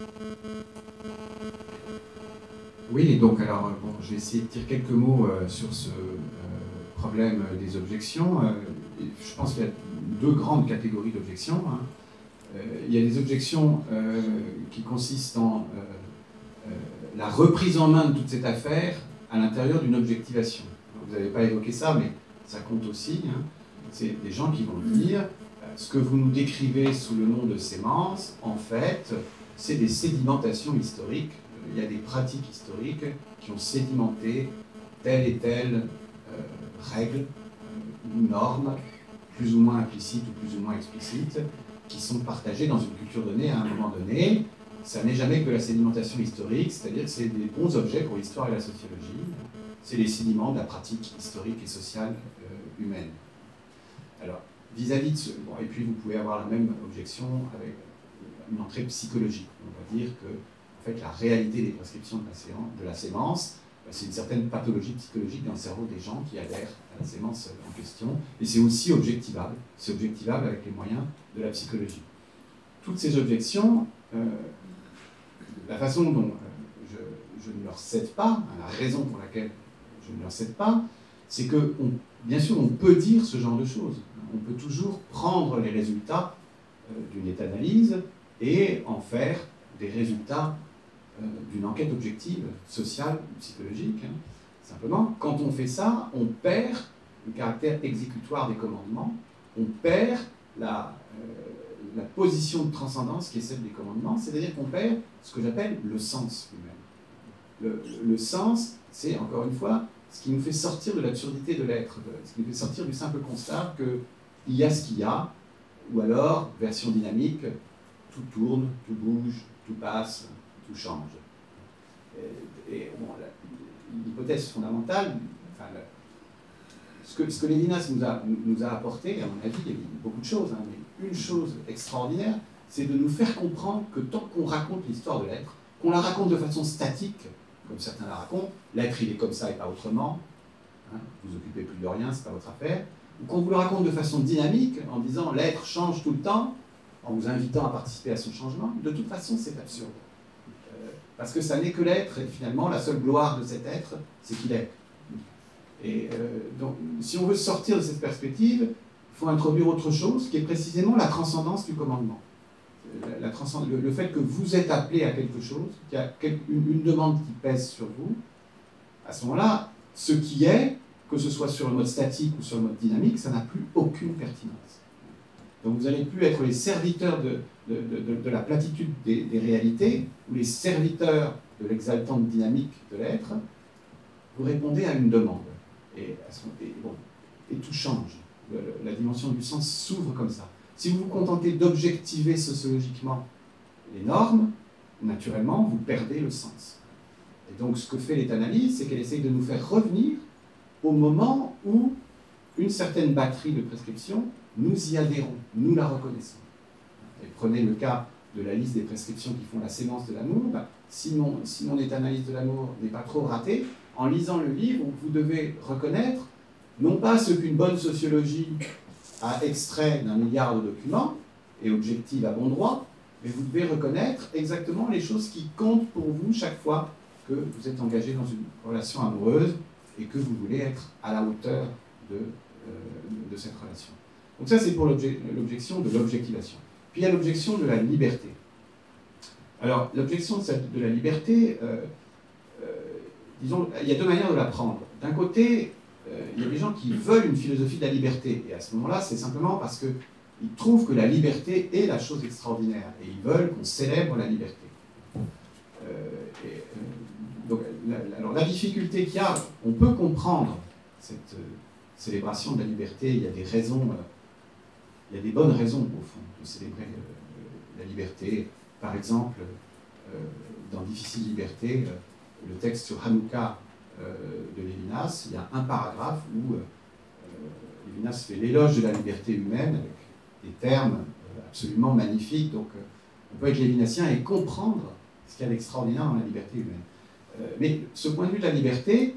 Oui, donc alors, je vais essayer de dire quelques mots sur ce problème des objections. Je pense qu'il y a deux grandes catégories d'objections. Il y a des objections qui consistent en la reprise en main de toute cette affaire à l'intérieur d'une objectivation. Vous n'avez pas évoqué ça, mais ça compte aussi. C'est des gens qui vont dire ce que vous nous décrivez sous le nom de sémence, en fait, c'est des sédimentations historiques. Il y a des pratiques historiques qui ont sédimenté telle et telle règle ou norme, plus ou moins implicite ou plus ou moins explicite, qui sont partagées dans une culture donnée à un moment donné. Ça n'est jamais que la sédimentation historique, c'est-à-dire que c'est des bons objets pour l'histoire et la sociologie. C'est les sédiments de la pratique historique et sociale humaine. Alors, vis-à-vis de ce... Bon, et puis vous pouvez avoir la même objection avec une entrée psychologique. On va dire que en fait, la réalité des prescriptions de la sémence, c'est une certaine pathologie psychologique dans le cerveau des gens qui adhèrent à la sémence en question, et c'est aussi objectivable. C'est objectivable avec les moyens de la psychologie. Toutes ces objections, la façon dont je ne leur cède pas, la raison pour laquelle je ne leur cède pas, c'est que, bien sûr, on peut dire ce genre de choses. On peut toujours prendre les résultats d'une méta-analyse et en faire des résultats d'une enquête objective, sociale ou psychologique. Simplement, quand on fait ça, on perd le caractère exécutoire des commandements, on perd la position de transcendance qui est celle des commandements, c'est-à-dire qu'on perd ce que j'appelle le sens lui-même. Le sens, c'est, encore une fois, ce qui nous fait sortir de l'absurdité de l'être, ce qui nous fait sortir du simple constat qu'il y a ce qu'il y a, ou alors, version dynamique, tout tourne, tout bouge, tout passe, tout change. Et bon, l'hypothèse fondamentale, enfin, ce que Lévinas nous a apporté, à mon avis, il y a eu beaucoup de choses, mais une chose extraordinaire, c'est de nous faire comprendre que tant qu'on raconte l'histoire de l'être, qu'on la raconte de façon statique, comme certains la racontent, l'être il est comme ça et pas autrement, vous vous occupez plus de rien, c'est pas votre affaire, ou qu'on vous le raconte de façon dynamique, en disant l'être change tout le temps, en vous invitant à participer à son changement, de toute façon c'est absurde. Parce que ça n'est que l'être, et finalement la seule gloire de cet être, c'est qu'il est. Et donc, si on veut sortir de cette perspective, il faut introduire autre chose, qui est précisément la transcendance du commandement. Le fait que vous êtes appelé à quelque chose, qu'il y a une demande qui pèse sur vous, à ce moment-là, ce qui est, que ce soit sur le mode statique ou sur le mode dynamique, ça n'a plus aucune pertinence. Donc vous n'allez plus être les serviteurs de la platitude des réalités, ou les serviteurs de l'exaltante dynamique de l'être, vous répondez à une demande. Et tout change. La dimension du sens s'ouvre comme ça. Si vous vous contentez d'objectiver sociologiquement les normes, naturellement, vous perdez le sens. Et donc, ce que fait l'état-analyse, c'est qu'elle essaye de nous faire revenir au moment où une certaine batterie de prescriptions, nous y adhérons, nous la reconnaissons. Et prenez le cas de la liste des prescriptions qui font la sémence de l'amour. Si mon état-analyse de l'amour n'est pas trop raté, en lisant le livre, vous devez reconnaître non pas ce qu'une bonne sociologie a extrait d'un milliard de documents et objective à bon droit, mais vous devez reconnaître exactement les choses qui comptent pour vous chaque fois que vous êtes engagé dans une relation amoureuse et que vous voulez être à la hauteur de cette relation. Donc ça, c'est pour l'objection de l'objectivation. Puis il y a l'objection de la liberté. Alors, l'objection de la liberté, disons, il y a deux manières de la prendre. D'un côté, il y a des gens qui veulent une philosophie de la liberté, et à ce moment-là, c'est simplement parce qu'ils trouvent que la liberté est la chose extraordinaire, et ils veulent qu'on célèbre la liberté. Donc, alors la difficulté qu'il y a, on peut comprendre cette célébration de la liberté, il y a des raisons, il y a des bonnes raisons, au fond, de célébrer la liberté. Par exemple, dans Difficile Liberté, le texte sur Hanouka de Lévinas, il y a un paragraphe où Lévinas fait l'éloge de la liberté humaine avec des termes absolument magnifiques. Donc on peut être lévinasien et comprendre ce qu'il y a d'extraordinaire dans la liberté humaine. Mais ce point de vue de la liberté,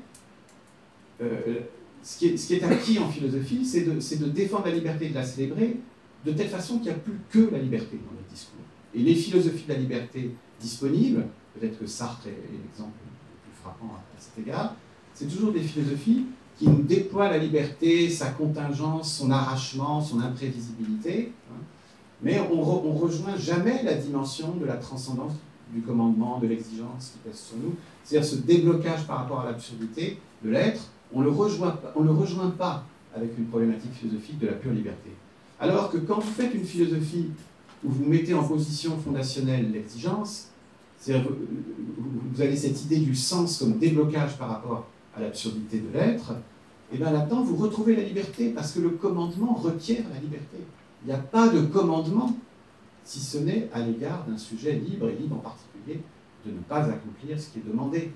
ce qui est acquis en philosophie, c'est de défendre la liberté et de la célébrer de telle façon qu'il n'y a plus que la liberté dans le discours. Et les philosophies de la liberté disponibles, peut-être que Sartre est l'exemple le plus frappant à cet égard, c'est toujours des philosophies qui nous déploient la liberté, sa contingence, son arrachement, son imprévisibilité, mais on ne rejoint jamais la dimension de la transcendance du commandement, de l'exigence qui pèse sur nous, c'est-à-dire ce déblocage par rapport à l'absurdité de l'être, on ne le rejoint pas avec une problématique philosophique de la pure liberté. Alors que quand vous faites une philosophie où vous mettez en position fondationnelle l'exigence, c'est-à-dire vous avez cette idée du sens comme déblocage par rapport à l'absurdité de l'être, et bien là-dedans vous retrouvez la liberté, parce que le commandement requiert la liberté. Il n'y a pas de commandement, si ce n'est à l'égard d'un sujet libre, et libre en particulier, de ne pas accomplir ce qui est demandé.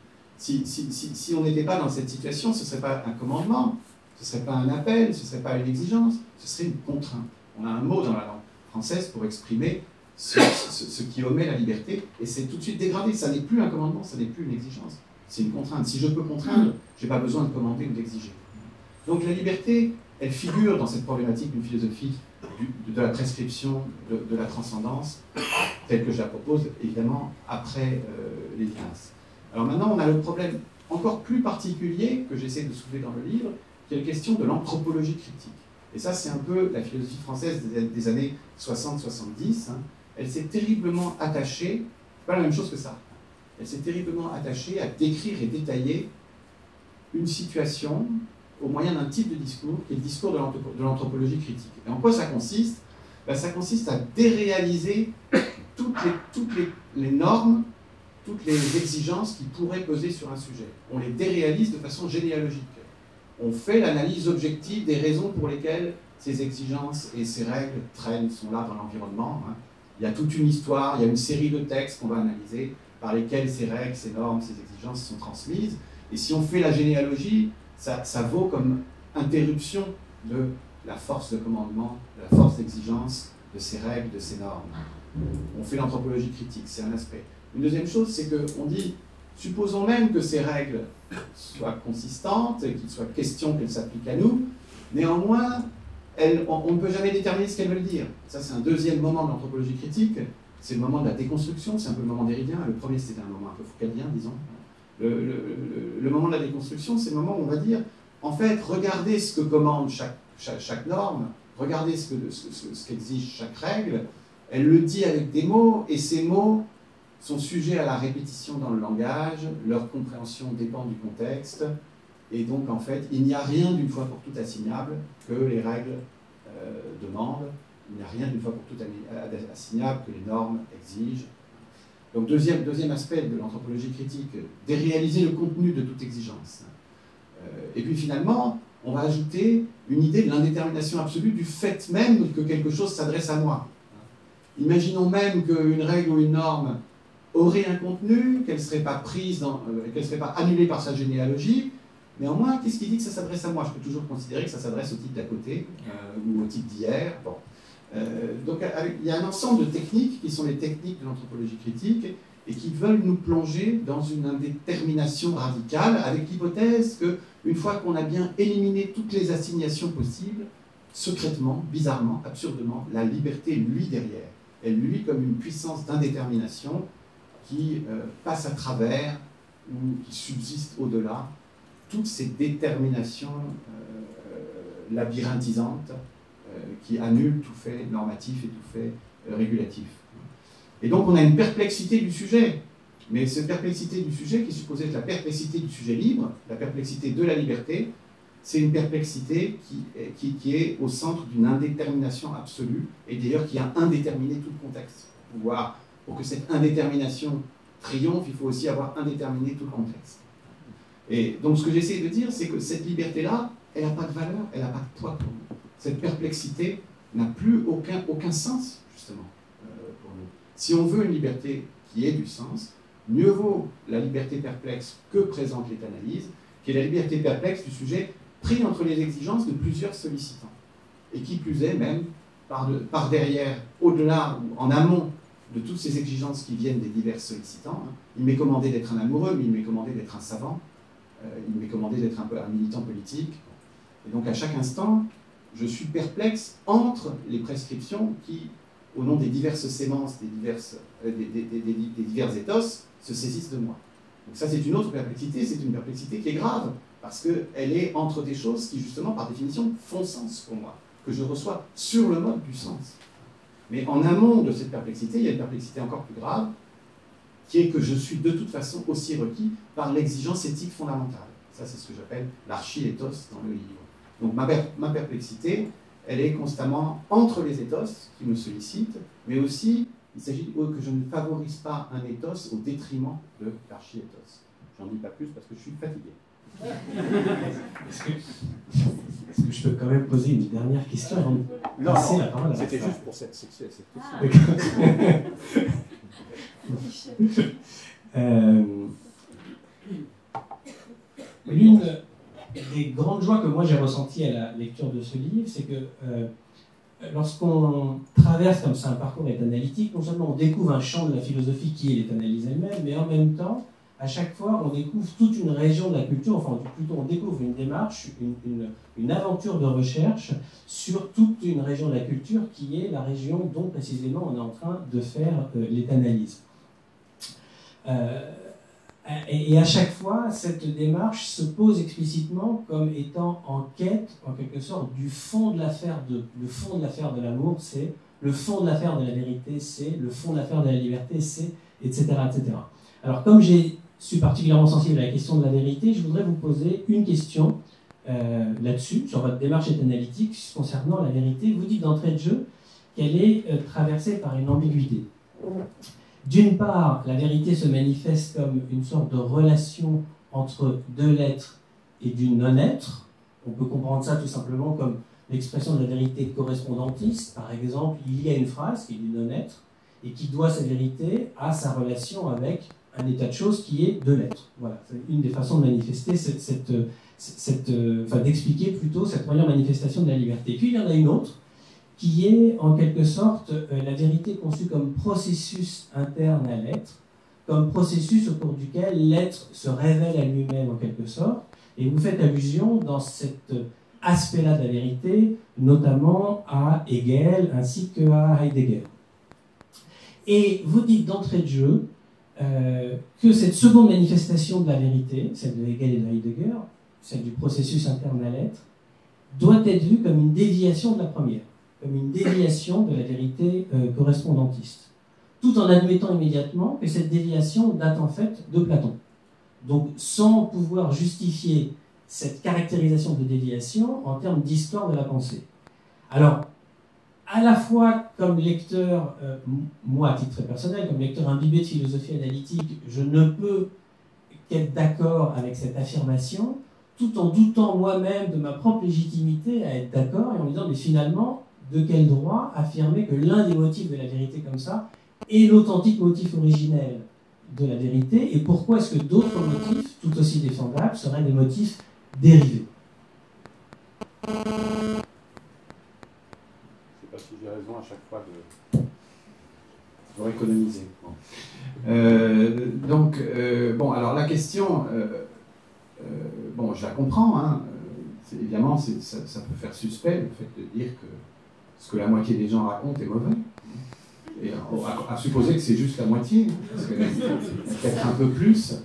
Si on n'était pas dans cette situation, ce ne serait pas un commandement, ce ne serait pas un appel, ce ne serait pas une exigence, ce serait une contrainte. On a un mot dans la langue française pour exprimer ce qui omet la liberté, et c'est tout de suite dégradé. Ça n'est plus un commandement, ça n'est plus une exigence, c'est une contrainte. Si je peux contraindre, je n'ai pas besoin de commander ou d'exiger. Donc la liberté, elle figure dans cette problématique d'une philosophie de la prescription, de la transcendance, telle que je la propose, évidemment, après Lévinas. Alors maintenant, on a le problème encore plus particulier que j'essaie de soulever dans le livre, qui est la question de l'anthropologie critique. Et ça, c'est un peu la philosophie française des années 60-70. Hein. Elle s'est terriblement attachée, c'est pas la même chose que ça, elle s'est terriblement attachée à décrire et détailler une situation au moyen d'un type de discours, qui est le discours de l'anthropologie critique. Et en quoi ça consiste? Ça consiste à déréaliser toutes les normes, toutes les exigences qui pourraient peser sur un sujet. On les déréalise de façon généalogique. On fait l'analyse objective des raisons pour lesquelles ces exigences et ces règles sont là dans l'environnement. Hein. Il y a toute une histoire, il y a une série de textes qu'on va analyser par lesquels ces règles, ces normes, ces exigences sont transmises. Et si on fait la généalogie, ça vaut comme interruption de la force de commandement, de la force d'exigence de ces règles, de ces normes. On fait l'anthropologie critique, c'est un aspect. Une deuxième chose, c'est qu'on dit, supposons même que ces règles soient consistantes, et qu'il soit question qu'elles s'appliquent à nous, néanmoins, on ne peut jamais déterminer ce qu'elles veulent dire. Ça, c'est un deuxième moment de l'anthropologie critique, c'est le moment de la déconstruction, c'est un peu le moment d'Héridien. Le premier, c'était un moment un peu foucaldien, disons. Le moment de la déconstruction, c'est le moment où on va dire, en fait, regardez ce que commande chaque norme, regardez ce qu'exige chaque règle, elle le dit avec des mots, et ces mots sont sujets à la répétition dans le langage, leur compréhension dépend du contexte, et donc en fait, il n'y a rien d'une fois pour toutes assignable que les règles demandent, il n'y a rien d'une fois pour toutes assignable que les normes exigent. Donc deuxième aspect de l'anthropologie critique, déréaliser le contenu de toute exigence. Et puis finalement, on va ajouter une idée de l'indétermination absolue du fait même que quelque chose s'adresse à moi. Imaginons même qu'une règle ou une norme aurait un contenu, qu'elle ne serait pas qu'elle ne serait pas annulée par sa généalogie. Néanmoins, qu'est-ce qui dit que ça s'adresse à moi? Je peux toujours considérer que ça s'adresse au type d'à côté ou au type d'hier. Bon. Donc il y a un ensemble de techniques qui sont les techniques de l'anthropologie critique et qui veulent nous plonger dans une indétermination radicale avec l'hypothèse qu'une fois qu'on a bien éliminé toutes les assignations possibles, secrètement, bizarrement, absurdement, la liberté luit derrière. Elle luit comme une puissance d'indétermination qui passe à travers ou qui subsiste au-delà toutes ces déterminations labyrinthisantes qui annulent tout fait normatif et tout fait régulatif. Et donc on a une perplexité du sujet, mais cette perplexité du sujet qui est supposée être la perplexité du sujet libre, la perplexité de la liberté, c'est une perplexité qui est au centre d'une indétermination absolue, et d'ailleurs qui a indéterminé tout le contexte. Pour que cette indétermination triomphe, il faut aussi avoir indéterminé tout le contexte. Et donc ce que j'essaie de dire, c'est que cette liberté-là, elle n'a pas de valeur, elle n'a pas de poids pour nous. Cette perplexité n'a plus aucun sens, justement, pour nous. Si on veut une liberté qui ait du sens, mieux vaut la liberté perplexe que présente l'état-analyse, qui est la liberté perplexe du sujet pris entre les exigences de plusieurs sollicitants. Et qui plus est, même, par derrière, au-delà ou en amont de toutes ces exigences qui viennent des divers sollicitants. Il m'est commandé d'être un amoureux, mais il m'est commandé d'être un savant, il m'est commandé d'être un militant politique. Et donc à chaque instant, je suis perplexe entre les prescriptions qui, au nom des diverses sémences, des divers ethos, se saisissent de moi. Donc ça, c'est une autre perplexité, c'est une perplexité qui est grave, parce qu'elle est entre des choses qui, justement, par définition, font sens pour moi, que je reçois sur le mode du sens. Mais en amont de cette perplexité, il y a une perplexité encore plus grave, qui est que je suis de toute façon aussi requis par l'exigence éthique fondamentale. Ça, c'est ce que j'appelle l'archi-ethos dans le livre. Donc ma perplexité, elle est constamment entre les ethos qui me sollicitent, mais aussi, il s'agit que je ne favorise pas un ethos au détriment de l'archi-ethos. J'en dis pas plus parce que je suis fatigué. Est-ce que je peux quand même poser une dernière question avant de passer la parole à c'était juste pour cette question. L'une des grandes joies que moi j'ai ressenties à la lecture de ce livre, c'est que lorsqu'on traverse comme ça un parcours méta-analytique, non seulement on découvre un champ de la philosophie qui est l'éta-analyse elle-même, mais en même temps, à chaque fois, on découvre toute une région de la culture, enfin plutôt on découvre une démarche, une aventure de recherche sur toute une région de la culture qui est la région dont précisément on est en train de faire l'éta-analyse. Et à chaque fois, cette démarche se pose explicitement comme étant en quête, en quelque sorte, du fond de l'affaire le fond de l'affaire de l'amour, c'est le fond de l'affaire de la vérité, c'est le fond de l'affaire de la liberté, c'est etc., etc. Alors, comme je suis particulièrement sensible à la question de la vérité, je voudrais vous poser une question là-dessus, sur votre démarche analytique concernant la vérité. Vous dites d'entrée de jeu qu'elle est traversée par une ambiguïté. D'une part, la vérité se manifeste comme une sorte de relation entre deux l'être et du non-être. On peut comprendre ça tout simplement comme l'expression de la vérité correspondantiste. Par exemple, il y a une phrase qui est du non-être et qui doit sa vérité à sa relation avec un état de choses qui est de l'être. Voilà, c'est une des façons de manifester d'expliquer plutôt cette première manifestation de la liberté. Puis il y en a une autre qui est en quelque sorte la vérité conçue comme processus interne à l'être, comme processus au cours duquel l'être se révèle à lui-même en quelque sorte, et vous faites allusion dans cet aspect-là de la vérité, notamment à Hegel ainsi qu'à Heidegger. Et vous dites d'entrée de jeu que cette seconde manifestation de la vérité, celle de Hegel et de Heidegger, celle du processus interne à l'être, doit être vue comme une déviation de la première, comme une déviation de la vérité correspondantiste, tout en admettant immédiatement que cette déviation date en fait de Platon. Donc sans pouvoir justifier cette caractérisation de déviation en termes d'histoire de la pensée. Alors, à la fois comme lecteur, moi à titre très personnel, comme lecteur imbibé de philosophie analytique, je ne peux qu'être d'accord avec cette affirmation, tout en doutant moi-même de ma propre légitimité à être d'accord et en me disant, mais finalement, de quel droit affirmer que l'un des motifs de la vérité comme ça est l'authentique motif originel de la vérité, et pourquoi est-ce que d'autres motifs, tout aussi défendables, seraient des motifs dérivés? Je ne sais pas si j'ai raison à chaque fois de économiser. Bon, alors la question, bon, je la comprends, hein. Évidemment, ça peut faire suspect le fait de dire que ce que la moitié des gens racontent est mauvais. Et à supposer que c'est juste la moitié, parce qu'il y a peut-être un peu plus.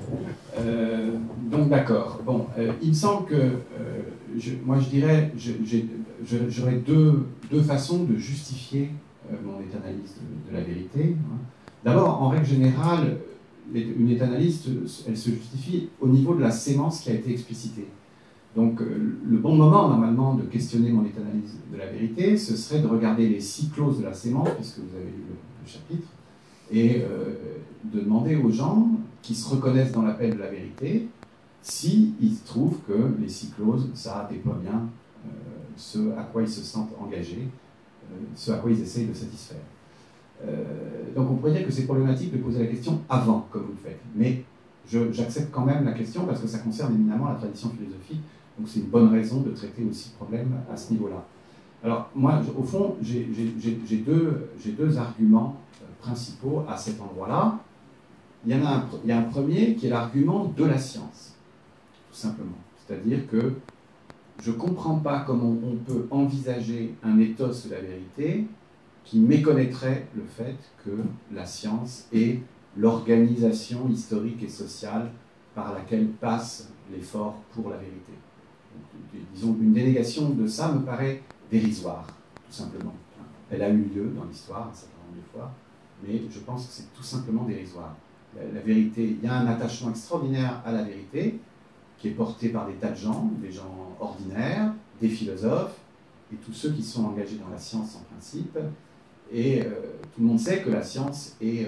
Donc d'accord. Bon, il me semble que, moi je dirais, j'aurais deux façons de justifier mon éta-analyse de la vérité. D'abord, en règle générale, une éta-analyse, elle se justifie au niveau de la sémence qui a été explicitée. Donc le bon moment, normalement, de questionner mon éta-analyse de la vérité, ce serait de regarder les 6 clauses de la sémence, puisque vous avez lu le chapitre, et de demander aux gens qui se reconnaissent dans l'appel de la vérité, s'ils trouvent que les 6 clauses, ça déploie bien ce à quoi ils se sentent engagés, ce à quoi ils essayent de satisfaire. Donc on pourrait dire que c'est problématique de poser la question avant, comme vous le faites. Mais j'accepte quand même la question parce que ça concerne éminemment la tradition philosophique, donc c'est une bonne raison de traiter aussi le problème à ce niveau-là. Alors moi, au fond, j'ai deux arguments principaux à cet endroit-là. Il y a un premier qui est l'argument de la science, tout simplement. C'est-à-dire que je ne comprends pas comment on peut envisager un ethos de la vérité qui méconnaîtrait le fait que la science est l'organisation historique et sociale par laquelle passe l'effort pour la vérité. Donc, disons, une dénégation de ça me paraît dérisoire, tout simplement. Elle a eu lieu dans l'histoire un certain nombre de fois, mais je pense que c'est tout simplement dérisoire. La vérité, il y a un attachement extraordinaire à la vérité qui est porté par des tas de gens, des gens ordinaires, des philosophes, et tous ceux qui sont engagés dans la science en principe. Et tout le monde sait que la science est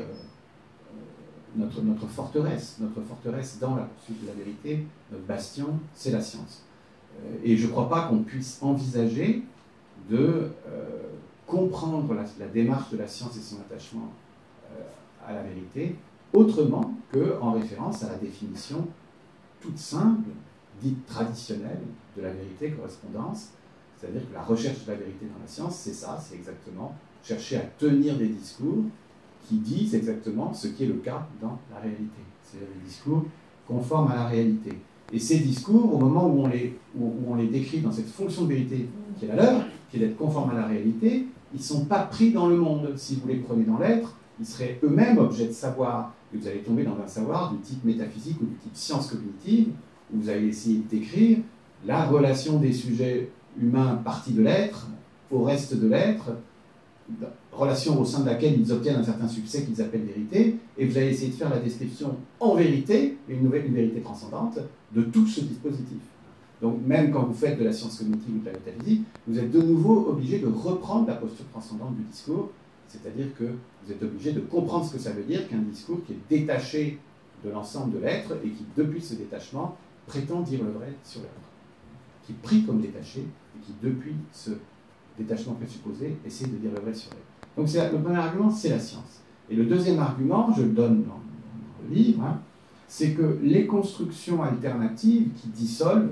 notre forteresse dans la poursuite de la vérité, notre bastion, c'est la science. Et je ne crois pas qu'on puisse envisager de comprendre la démarche de la science et son attachement à la vérité autrement qu'en référence à la définition toute simple, dite traditionnelle, de la vérité-correspondance. C'est-à-dire que la recherche de la vérité dans la science, c'est ça, c'est exactement chercher à tenir des discours qui disent exactement ce qui est le cas dans la réalité. C'est-à-dire des discours conformes à la réalité. Et ces discours, au moment où on les décrit dans cette fonction de vérité qui est la leur, qui est d'être conforme à la réalité, ils ne sont pas pris dans le monde. Si vous les prenez dans l'être, ils seraient eux-mêmes objets de savoir. Et vous allez tomber dans un savoir du type métaphysique ou du type science cognitive, où vous allez essayer de décrire la relation des sujets humains partis de l'être au reste de l'être, relation au sein de laquelle ils obtiennent un certain succès qu'ils appellent vérité, et vous allez essayer de faire la description en vérité, une vérité transcendante, de tout ce dispositif. Donc même quand vous faites de la science cognitive ou de la métaphysique, vous êtes de nouveau obligé de reprendre la posture transcendante du discours, c'est-à-dire que vous êtes obligé de comprendre ce que ça veut dire qu'un discours qui est détaché de l'ensemble de l'être et qui, depuis ce détachement, prétend dire le vrai sur l'être, qui est pris comme détaché et qui, depuis ce détachement présupposé, essaie de dire le vrai sur l'être. Donc le premier argument, c'est la science. Et le deuxième argument, je le donne dans le livre, hein, c'est que les constructions alternatives qui dissolvent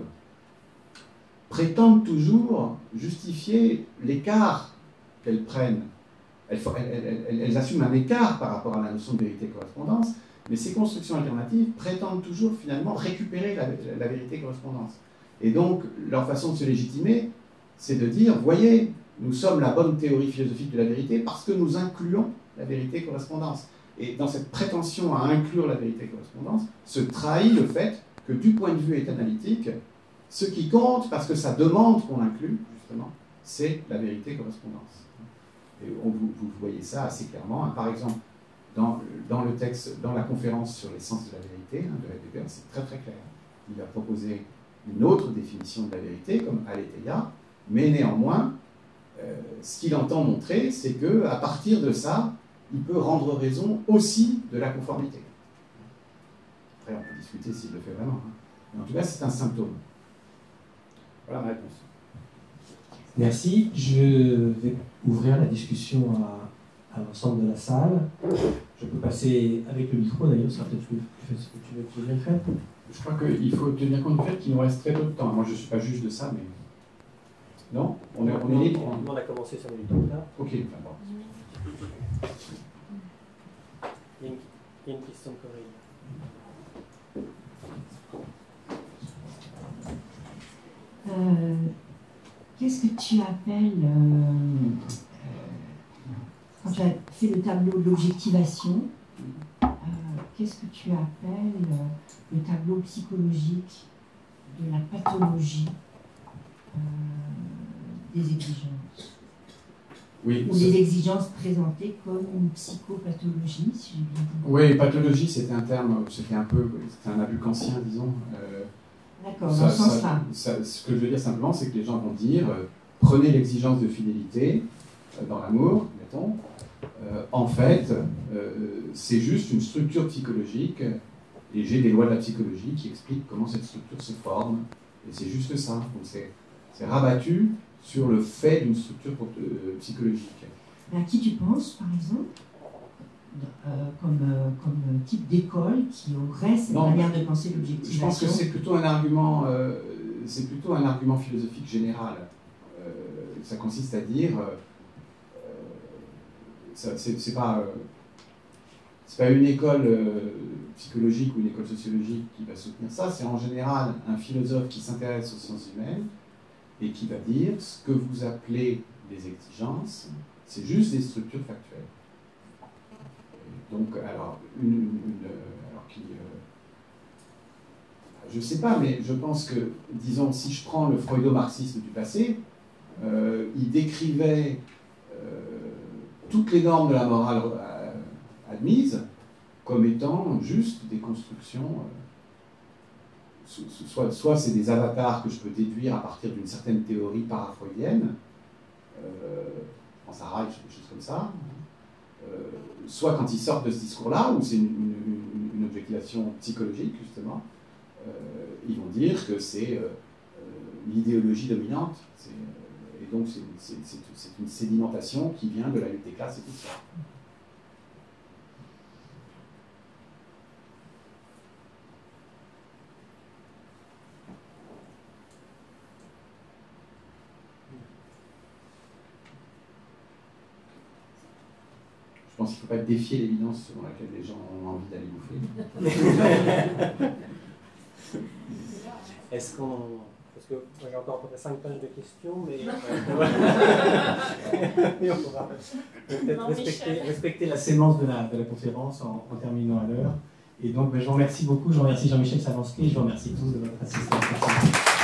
prétendent toujours justifier l'écart qu'elles prennent. Elles assument un écart par rapport à la notion de vérité-correspondance, mais ces constructions alternatives prétendent toujours finalement récupérer la vérité-correspondance. Et donc, leur façon de se légitimer, c'est de dire, voyez, nous sommes la bonne théorie philosophique de la vérité parce que nous incluons la vérité-correspondance. Et dans cette prétention à inclure la vérité-correspondance, se trahit le fait que du point de vue état-analytique, ce qui compte, parce que ça demande qu'on inclue, justement, c'est la vérité-correspondance. Et vous voyez ça assez clairement. Par exemple, dans le texte, dans la conférence sur l'essence de la vérité de Heidegger, c'est très très clair. Il va proposer une autre définition de la vérité, comme aletheia, mais néanmoins, ce qu'il entend montrer, c'est qu'à partir de ça, il peut rendre raison aussi de la conformité. Après, on peut discuter s'il le fait vraiment. Hein. Mais en tout cas, c'est un symptôme. Voilà ma réponse. Merci. Je vais ouvrir la discussion à l'ensemble de la salle. Je peux passer avec le micro, d'ailleurs, ça peut-être plus facile que tu veux bien le faire. Je crois qu'il faut tenir compte du fait qu'il nous reste très peu de temps. Moi, je ne suis pas juge de ça, mais... Non, on est libre. On a commencé 5 minutes en retard. Ok, enfin bon. Il y a une question correcte. Qu'est-ce que tu appelles, quand tu as fait le tableau de l'objectivation, qu'est-ce que tu appelles le tableau psychologique de la pathologie des exigences? Oui, ou des exigences présentées comme une psychopathologie, si j'ai bien compris. Oui, pathologie, c'était un terme, c'était un abus kantien, disons. D'accord, dans ce sens-là. Ce que je veux dire simplement, c'est que les gens vont dire prenez l'exigence de fidélité dans l'amour, mettons. En fait, c'est juste une structure psychologique, et j'ai des lois de la psychologie qui expliquent comment cette structure se forme, et c'est juste ça. Donc c'est rabattu sur le fait d'une structure psychologique. À qui tu penses, par exemple, comme type d'école qui aurait cette manière de penser l'objectivation? Je pense que c'est plutôt un argument, philosophique général. Ça consiste à dire, c'est pas une école psychologique ou une école sociologique qui va soutenir ça. C'est en général un philosophe qui s'intéresse aux sciences humaines et qui va dire ce que vous appelez des exigences, c'est juste des structures factuelles. Donc, je ne sais pas, mais je pense que, disons, si je prends le freudo-marxisme du passé, il décrivait toutes les normes de la morale admises comme étant juste des constructions, soit c'est des avatars que je peux déduire à partir d'une certaine théorie parafreudienne, je pense à Reich, des choses comme ça, soit quand ils sortent de ce discours-là, où c'est une objectivation psychologique, justement, ils vont dire que c'est l'idéologie dominante, et donc c'est une sédimentation qui vient de la lutte des classes et tout ça. Je pense qu'il ne faut pas défier l'évidence selon laquelle les gens ont envie d'aller bouffer. Est-ce qu'on... Parce que moi j'ai encore à peu près 5 pages de questions, mais mais on pourra peut-être respecter la sémence de la conférence en terminant à l'heure. Et donc je vous remercie beaucoup, je remercie Jean-Michel Savanski, je vous remercie tous de votre assistance.